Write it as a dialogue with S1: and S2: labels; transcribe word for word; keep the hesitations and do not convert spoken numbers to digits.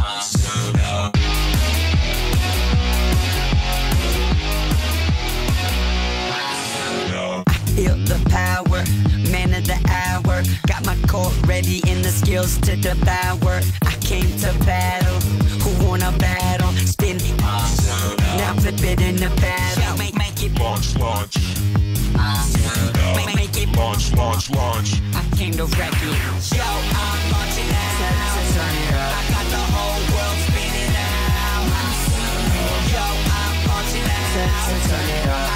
S1: Monsuno.
S2: Feel the power, man of the hour. Got my core ready and the skills to devour. I came to battle, who wanna battle? Spin
S1: Monsuno.
S2: now flip it in the battle. Make, make it
S3: Launch, launch,
S1: Monsuno.
S2: make, make it
S3: launch, launch, launch.
S2: I came to wreck it.
S4: Yo, I'm launching out.
S2: Turn it up.
S4: I got the whole world spinning out. Yo, I'm launching out.
S2: Turn it up.